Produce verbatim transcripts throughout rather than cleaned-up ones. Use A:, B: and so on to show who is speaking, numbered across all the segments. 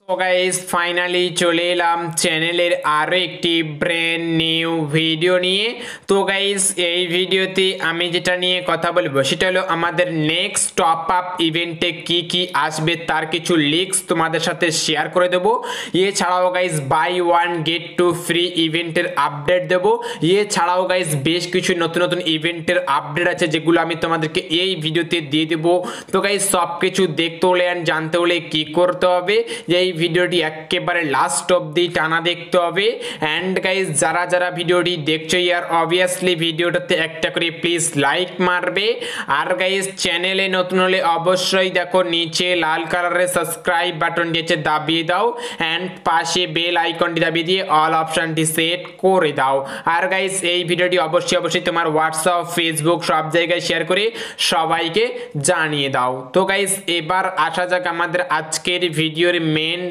A: তো guys finally চলে এলাম চ্যানেলের আরও একটি ব্র্যান্ড নিউ ভিডিও নিয়ে। তো গাইস এই ভিডিওতে আমি যেটা নিয়ে কথা বলবো সেটা হলো আমাদের নেক্সট টপ আপ ইভেন্টে কি কি আসবে তার কিছু লিঙ্কস তোমাদের সাথে শেয়ার করে দেবো। এছাড়াও guys buy one get two free ইভেন্টের আপডেট দেবো। এছাড়াও গাইস বেশ কিছু নতুন নতুন ইভেন্টের আপডেট আছে যেগুলো আমি তোমাদেরকে এই ভিডিওতে দিয়ে দেবো। তো গাইস সব কিছু দেখতে হলে অ্যান্ড জানতে হলে কি করতে হবে, এই ভিডিওটি একেবারে লাস্ট অবধি টানা দেখতে হবে। অ্যান্ড গাইস যারা যারা ভিডিওটি দেখছো ইয়ার অবভিয়াসলি ভিডিওটাতে একটা করে প্লিজ লাইক মারবে। আর গাইস চ্যানেলে নতুন হলে অবশ্যই দেখো নিচে লাল কালারের সাবস্ক্রাইব বাটনটি আছে দাবিয়ে দাও, অ্যান্ড পাশে বেল আইকনটি দাবিয়ে দিয়ে অল অপশনটি সেট করে দাও। আর গাইস এই ভিডিওটি অবশ্যই অবশ্যই তোমার হোয়াটসঅ্যাপ ফেসবুক সব জায়গায় শেয়ার করে সবাইকে জানিয়ে দাও। তো গাইস এবার আসা যাক আমাদের আজকের ভিডিওর মেন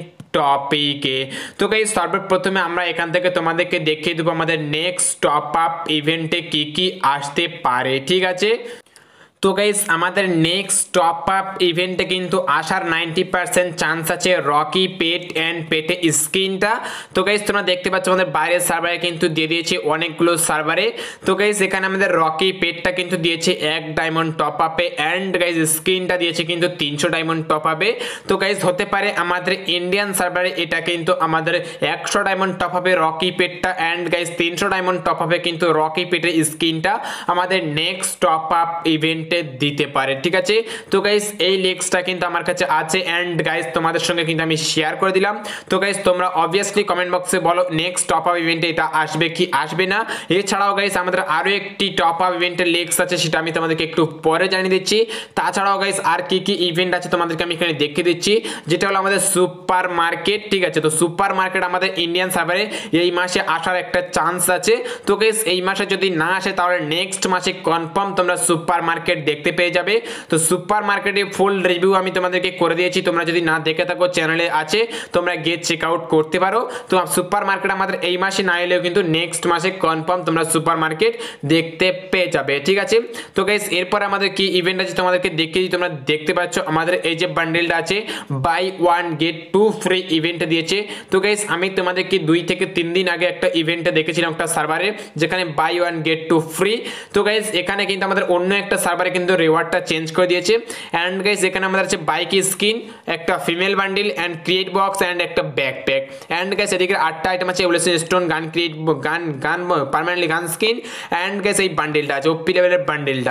A: টপিকে। তো গাইস সর্বপ্রথমে আমরা এখান থেকে তোমাদেরকে দেখিয়ে দেবো আমাদের নেক্সট টপ আপ ইভেন্টে কি কি আসতে পারে, ঠিক আছে। তো গাইস আমাদের নেক্সট টপ আপ ইভেন্টে কিন্তু আসার নাইনটি পার্সেন্ট চান্স আছে রকি পেট অ্যান্ড পেটে স্কিনটা। তো গাইস তোমরা দেখতে পাচ্ছ আমাদের বাইরের সার্ভারে কিন্তু দিয়ে দিয়েছে অনেকগুলো সার্ভারে। তো গাইস এখানে আমাদের রকি পেটটা কিন্তু দিয়েছে এক ডায়মন্ড টপ আপে, অ্যান্ড গাইস স্কিনটা দিয়েছে কিন্তু তিনশো ডায়মন্ড টপ আপে। তো গাইস হতে পারে আমাদের ইন্ডিয়ান সার্ভারে এটা কিন্তু আমাদের একশো ডায়মন্ড টপ আপে রকি পেটটা, অ্যান্ড গাইস তিনশো ডায়মন্ড টপ আপে কিন্তু রকি পেটের স্কিনটা আমাদের নেক্সট টপ আপ ইভেন্ট দিতে পারে, ঠিক আছে। তো গাইস এই লিঙ্কসটা কিন্তু আমার কাছে আছে, এন্ড গাইস তোমাদের সঙ্গে কিন্তু আমি শেয়ার করে দিলাম। তো গাইস তোমরা অবভিয়াসলি কমেন্ট বক্সে বলো নেক্সট টপ আপ ইভেন্টে এটা আসবে কি আসবে না। এছাড়াও গাইস আমাদের আরো একটি টপ আপ ইভেন্টের লিঙ্কস আছে, সেটা আমি তোমাদেরকে একটু পরে জানিয়ে দিচ্ছি। তাছাড়াও গাইস আর কি কি ইভেন্ট আছে তোমাদেরকে আমি এখানে দেখিয়ে দিচ্ছি, যেটা হলো আমাদের সুপার মার্কেট, ঠিক আছে। তো সুপার মার্কেট আমাদের ইন্ডিয়ান সার্ভারে এই মাসে আসার একটা চান্স আছে। তো গাইস এই মাসে যদি না আসে তাহলে নেক্সট মাসে কনফার্ম তোমরা সুপার মার্কেট দেখতে পেয়ে যাবে। তো সুপার মার্কেটে ফুল রিভিউ আমি তোমাদেরকে করে দিয়েছি, তোমরা যদি না দেখে থাকো চ্যানেলে আছে, তোমরা গিয়ে চেক আউট করতে পারো। তো সুপার মার্কেট আমাদের এই মাসে না এলেও কিন্তু নেক্সট মাসে কনফার্ম তোমরা সুপার মার্কেট দেখতে পেয়ে যাবে, ঠিক আছে। তো গাইস এরপর আমাদের কি ইভেন্ট আছে তোমাদেরকে দেখিয়ে দিই। তোমরা দেখতে পাচ্ছ আমাদের এই যে বান্ডেলটা আছে buy one get two free event দিয়েছে। তো গাইস আমি তোমাদেরকে দুই থেকে তিন দিন আগে একটা ইভেন্টে দেখেছিলাম একটা সার্ভারে, যেখানে buy one get two free. তো গাইস এখানে কিন্তু আমাদের অন্য একটা সার্ভারে কিন্তু রিওয়ার্ডটা চেঞ্জ করে দিয়েছে। অ্যান্ড গাইস এখানে আমাদের আছে বাইক স্কিন, একটা female bundle, and crate box, and একটা ব্যাকপ্যাক। অ্যান্ড গাইস এদিকে আটটা আইটেম আছে, এগুলো স্টোন গান ক্রিয়েট গান গান পার্মানেন্টলি গান স্কিন। অ্যান্ড গাইস এই বান্ডিলটা আছে ওপি লেভেলের বান্ডিলটা,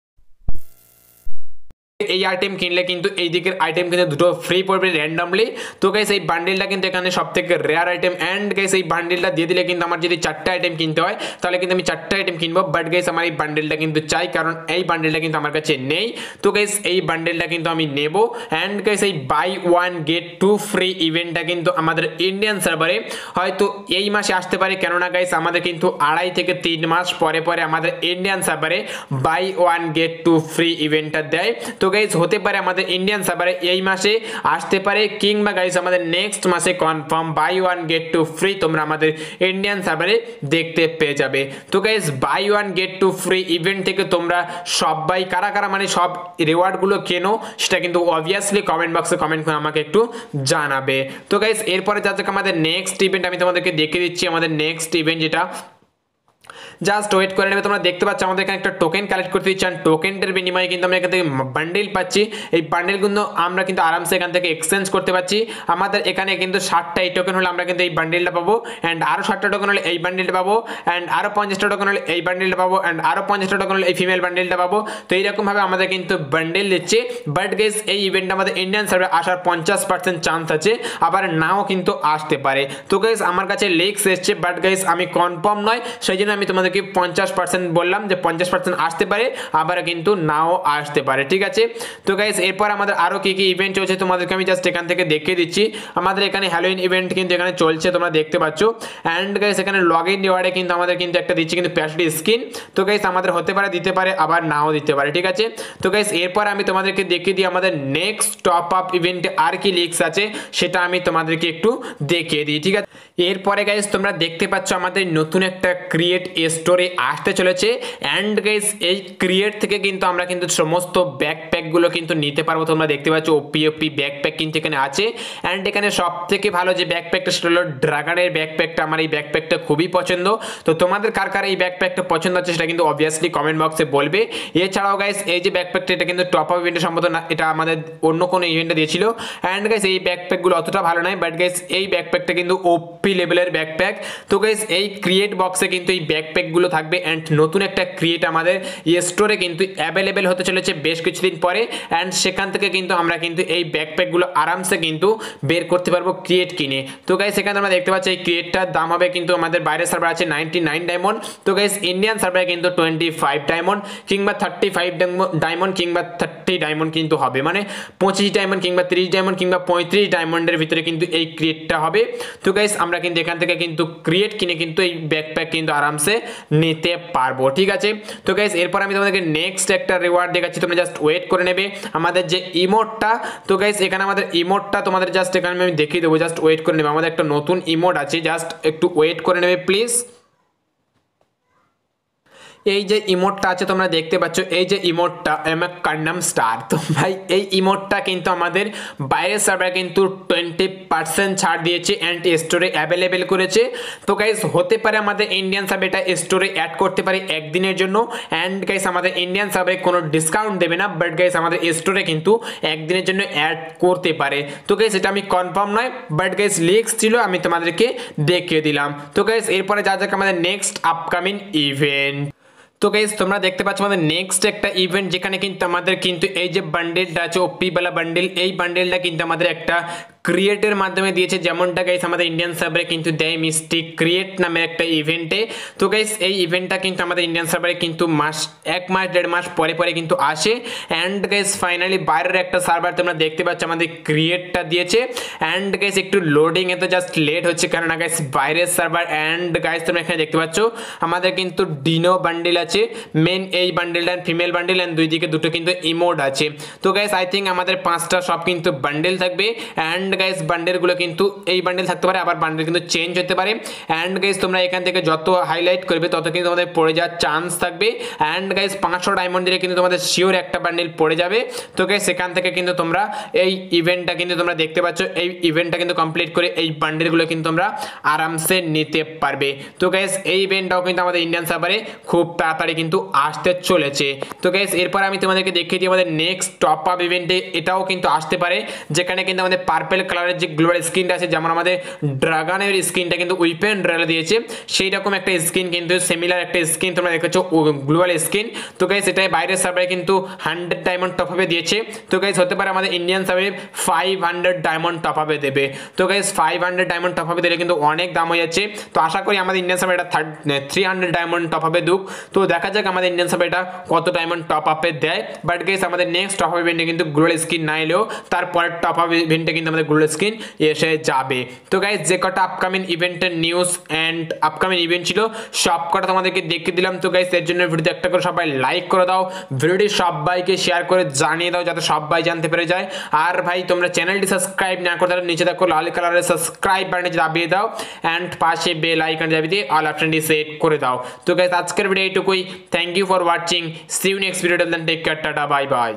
A: এই আইটেম কিনলে কিন্তু এই দিকের আইটেম কিন্তু দুটো ফ্রি পড়বে র্যান্ডমলি। তো গাইস এই বান্ডেলটা কিন্তু এখানে সবথেকে রেয়ার আইটেম। অ্যান্ড গাইস এই বান্ডেলটা দিয়ে দিলে কিন্তু আমার যদি চারটা আইটেম কিনতে হয় তাহলে কিন্তু আমি চারটা আইটেম কিনবো, বাট গাইস আমার এই বান্ডেলটা কিন্তু চাই, কারণ এই বান্ডেলটা কিন্তু আমার কাছে নেই। তো গাইস এই বান্ডেলটা কিন্তু আমি নেব। অ্যান্ড গাইস এই buy one get two free ইভেন্টটা কিন্তু আমাদের ইন্ডিয়ান সার্ভারে হয়তো এই মাসে আসতে পারে, কেননা গাইস আমাদের কিন্তু আড়াই থেকে তিন মাস পরে পরে আমাদের ইন্ডিয়ান সার্ভারে buy one get two free ইভেন্টটা দেয়। তো গাইস হতে পারে আমাদের ইন্ডিয়ান সার্ভারে এই মাসে আসতে পারে, কিংবা গাইস আমাদের নেক্সট মাসে confirm buy one get two free তোমরা আমাদের ইন্ডিয়ান সার্ভারে দেখতে পেয়ে যাবে। তো guys buy one get two free event থেকে তোমরা সবাই কারা কারা মানে সব রিওয়ার্ডগুলো কেনো সেটা কিন্তু অবভিয়াসলি কমেন্ট বক্সে কমেন্ট করে আমাকে একটু জানাবে। তো গাইস এরপরে যা যাক আমাদের নেক্সট ইভেন্ট আমি তোমাদেরকে দেখিয়ে দিচ্ছি। আমাদের নেক্সট ইভেন্ট যেটা জাস্ট ওয়েট করে নেবে। তোমরা দেখতে পাচ্ছ আমাদের এখানে একটা টোকেন কালেক্ট করতে দিচ্ছি, আর টোকেনটার বিনিময়ে কিন্তু আমরা এখান থেকে বান্ডেল পাচ্ছি। এই বান্ডেলগুলো আমরা কিন্তু আরামসে এখান থেকে এক্সচেঞ্জ করতে পারছি। আমাদের এখানে কিন্তু ষাটটা এই টোকেন হলে আমরা কিন্তু এই বান্ডেলটা পাবো, অ্যান্ড আরও ষাটটা টোকেন হলে এই বান্ডেলটা পাবো, অ্যান্ড আরও পঞ্চাশটা টোকেন হলে এই বান্ডেলটা পাবো, অ্যান্ড আরও পঞ্চাশটা টোকেন হলে এই ফিমেল বান্ডেলটা পাবো। তো এইরকমভাবে আমাদের কিন্তু বান্ডেল দিচ্ছে। বাট গাইস এই ইভেন্টটা আমাদের ইন্ডিয়ান সার্ভারে আসার পঞ্চাশ পার্সেন্ট চান্স আছে, আবার নাও কিন্তু আসতে পারে। তো গাইস আমার কাছে লিক্স এসছে, বাট গাইস আমি কনফার্ম নয়, সেই জন্য আমি তোমাদেরকে পঞ্চাশ পার্সেন্ট বললাম যে পঞ্চাশ পার্সেন্ট আসতে পারে, আবার কিন্তু নাও আসতে পারে, ঠিক আছে। তো গাইস এরপর আমাদের আরো কি কি ইভেন্ট চলছে তোমাদেরকে আমি জাস্ট এখান থেকে দেখিয়ে দিচ্ছি। আমাদের এখানে হ্যালোইন ইভেন্ট কিন্তু এখানে চলছে, তোমরা দেখতে পাচ্ছ। অ্যান্ড গাইস এখানে লগ ইন রিওয়ার্ডে কিন্তু আমাদের কিন্তু একটা দিচ্ছে কিন্তু প্যাশডি স্কিন। তো গাইস আমাদের হতে পারে দিতে পারে, আবার নাও দিতে পারে, ঠিক আছে। তো গাইস এরপর আমি তোমাদেরকে দেখিয়ে দিই আমাদের নেক্সট টপ আপ ইভেন্টে আর কি লিক্স আছে সেটা আমি তোমাদেরকে একটু দেখিয়ে দিই, ঠিক আছে। এরপরে গাইস তোমরা দেখতে পাচ্ছ আমাদের নতুন একটা ক্রিয়েট স্টোরে আসতে চলেছে অ্যান্ড গাইস এই ক্রিয়েট থেকে কিন্তু আমরা কিন্তু সমস্ত ব্যাকপ্যাকগুলো কিন্তু নিতে পারবো। তোমরা দেখতে পাচ্ছ ওপি ওপি ব্যাকপ্যাক কিন্তু এখানে আছে অ্যান্ড এখানে সব থেকে ভালো যে ব্যাকপ্যাকটা সেটা হলো ড্রাগনের ব্যাকপ্যাকটা। আমার এই ব্যাকপ্যাকটা খুবই পছন্দ। তো তোমাদের কার কার এই ব্যাকপ্যাকটা পছন্দ আছে সেটা কিন্তু অবভিয়াসলি কমেন্ট বক্সে বলবে। এছাড়াও গাইস এই যে ব্যাকপ্যাকটা এটা কিন্তু টপ আপ ইভেন্টের সম্ভবত না, এটা আমাদের অন্য কোনো ইভেন্টে দিয়েছিল অ্যান্ড গাইস এই ব্যাকপ্যাকগুলো অতটা ভালো নয়, বাট গাইস এই ব্যাকপ্যাকটা কিন্তু ওপি লেভেলের ব্যাকপ্যাক। তো গাইস এই ক্রিয়েট বক্সে কিন্তু এই ব্যাকপ্যাকগুলো থাকবে অ্যান্ড নতুন একটা ক্রিয়েট আমাদের স্টোরে কিন্তু অ্যাভেলেবেল হতে চলেছে বেশ কিছুদিন পরে অ্যান্ড সেখান থেকে কিন্তু আমরা কিন্তু এই ব্যাকপ্যাকগুলো আরামসে কিন্তু বের করতে পারবো ক্রিয়েট কিনে। তো গাইস এখানে আমরা দেখতে পাচ্ছি এই ক্রিয়েটটার দাম হবে কিন্তু আমাদের বাইরের সার্ভার আছে নাইনটি নাইন ডায়মন্ড। তো গাইস ইন্ডিয়ান সার্ভারে কিন্তু টোয়েন্টি ফাইভ ডায়মন্ড কিংবা থার্টি ফাইভ ডায়মন্ড কিংবা থার্টি ডায়মন্ড কিন্তু হবে, মানে পঁচিশ ডায়মন্ড কিংবা তিরিশ ডায়মন্ড কিংবা পঁয়ত্রিশ ডায়মন্ডের ভিতরে কিন্তু এই ক্রিয়েটটা হবে। তো গাইস আমরা কিন্তু এখান থেকে কিন্তু ক্রিয়েট কিনে কিন্তু এই ব্যাকপ্যাক কিন্তু আরামসে নিতে পারবো, ঠিক আছে। তো গাইস এরপর আমি তোমাদেরকে নেক্সট একটা রিওয়ার্ড দেখাচ্ছি, তোমরা জাস্ট ওয়েট করে নেবে আমাদের যে ইমোটটা। তো গাইস এখানে আমাদের ইমোটটা তোমাদের জাস্ট এখানে আমি দেখিয়ে দেবো, জাস্ট ওয়েট করে নেবে। আমাদের একটা নতুন ইমোট আছে, জাস্ট একটু ওয়েট করে নেবে প্লিজ। এই যে ইমোটটা আছে তোমরা দেখতে পাচ্ছ, এই যে ইমোটটা এম কান্ডাম স্টার। তো ভাই এই ইমোটটা কিন্তু আমাদের বাইরের সার্ভারে কিন্তু টোয়েন্টি পার্সেন্ট ছাড় দিয়েছে অ্যান্ড স্টোরে অ্যাভেলেবেল করেছে। তো গাইস হতে পারে আমাদের ইন্ডিয়ান সার্ভারে এটা স্টোরে অ্যাড করতে পারে একদিনের জন্য অ্যান্ড গাইস আমাদের ইন্ডিয়ান সার্ভারে কোনো ডিসকাউন্ট দেবে না, বাট গাইস আমাদের স্টোরে কিন্তু একদিনের জন্য অ্যাড করতে পারে। তো গাইস এটা আমি কনফার্ম নয়, বাট গাইস লিক্স ছিল, আমি তোমাদেরকে দেখিয়ে দিলাম। তো গাইস এরপরে যা যাক আমাদের নেক্সট আপকামিং ইভেন্ট। তো গাইস তোমরা দেখতে পাচ্ছ আমাদের নেক্সট একটা ইভেন্ট যেখানে কিন্তু আমাদের কিন্তু এই যে বান্ডেলটা আছে ওপি বালা বান্ডেল, এই বান্ডেলটা কিন্তু আমাদের একটা ক্রিয়েটের মাধ্যমে দিয়েছে, যেমনটা গাইস আমাদের ইন্ডিয়ান সার্ভারে কিন্তু দেয় মিস্টিক ক্রিয়েট নামের একটা ইভেন্টে। তো গাইস এই ইভেন্টটা কিন্তু আমাদের ইন্ডিয়ান সার্ভারে কিন্তু মাস এক মাস দেড় মাস পরে পরে কিন্তু আসে অ্যান্ড গাইস ফাইনালি বাইরের একটা সার্ভার তোমরা দেখতে পাচ্ছ আমাদের ক্রিয়েটটা দিয়েছে অ্যান্ড গাইস একটু লোডিং এ তো জাস্ট লেট হচ্ছে কারণ গাইস বাইরের সার্ভার অ্যান্ড গাইস তোমরা এখানে দেখতে পাচ্ছ আমাদের কিন্তু ডিনো বান্ডেল আছে, মেন এই বান্ডেলটা ফিমেল বান্ডেল অ্যান্ড দুই দিকে দুটো কিন্তু ইমোট আছে। তো গাইস আই থিঙ্ক আমাদের পাঁচটা সব কিন্তু বান্ডেল থাকবে অ্যান্ড গাইস বান্ডেলগুলো কিন্তু এই বান্ডেল থাকতে পারে, আবার বান্ডেল কিন্তু চেঞ্জ হতে পারে অ্যান্ড গাইস তোমরা এখান থেকে যত হাইলাইট করবে তত কিন্তু তোমাদের পড়ে যাওয়ার চান্স থাকবে অ্যান্ড গাইস পাঁচশো ডায়মন্ড দিলে কিন্তু তোমাদের শিওর একটা বান্ডেল পড়ে যাবে। তো গাইস সেখান থেকে কিন্তু তোমরা এই ইভেন্টটা কিন্তু তোমরা দেখতে পাচ্ছ, এই ইভেন্টটা কিন্তু কমপ্লিট করে এই বান্ডেলগুলো কিন্তু তোমরা আরামসে নিতে পারবে। তো গাইস এই ইভেন্টটাও কিন্তু আমাদের ইন্ডিয়ান সার্ভারে খুব তাড়াতাড়ি কিন্তু আসতে চলেছে। তো গাইস এরপর আমি তোমাদেরকে দেখিয়ে দিই আমাদের নেক্সট টপ আপ ইভেন্টে এটাও কিন্তু আসতে পারে, যেখানে কিন্তু আমাদের পার্পল কালারের যে গ্লোবাল স্কিনটা আছে, যেমন আমাদের ড্রাগনের স্কিনটা কিন্তু উইপেন রেলে দিয়েছে সেই রকম একটা স্কিন কিন্তু সিমিলার একটা স্কিন তোমরা দেখেছো গ্লোবাল স্কিন। তো গাইস এটাই বাইরের সার্ভারে কিন্তু হান্ড্রেড ডায়মন্ড টপ আপে দিয়েছে। তো গাইস হতে পারে আমাদের ইন্ডিয়ান সার্ভারে ফাইভ হান্ড্রেড ডায়মন্ড টপ আপে দেবে। তো guys five hundred diamond top আপে দিলে কিন্তু অনেক দাম হয়ে যাচ্ছে। তো আশা করি আমাদের ইন্ডিয়ান সার্ভারে এটা থ্রি হান্ড্রেড ডায়মন্ড টপ আপে দুক। তো দেখা যাক আমাদের ইন্ডিয়ান সার্ভারে এটা কত ডায়মন্ড টপ আপে দেয়। বাট গাইস আমাদের নেক্সট টপ আপ ইভেন্টে কিন্তু গ্লোবাল স্কিন না এলেও তারপরের টপ আপ ইভেন্টে কিন্তু আমাদের গ্লোবাল স্কিন এসে যাবে। তো গাইস যে কটা আপকামিং ইভেন্টের নিউজ অ্যান্ড আপকামিং ইভেন্ট ছিল সব কটা তোমাদেরকে দেখিয়ে দিলাম। তো গাইস এর জন্য ভিডিওতে একটা করে সবাই লাইক করে দাও, ভিডিওটি সবাইকে শেয়ার করে জানিয়ে দাও যাতে সবাই জানতে পেরে যায়। আর ভাই তোমরা চ্যানেলটি সাবস্ক্রাইব না করে তাহলে নিচে দেখো লাল কালারের সাবস্ক্রাইব বাটনে দাবিয়ে দাও অ্যান্ড পাশে বেল আইকন দাবিয়ে দিয়ে অল অপশনটি সেট করে দাও। তো গাইস আজকের ভিডিও এইটুকুই। Thank you for watching, see you next video, till then take care, tata bye by.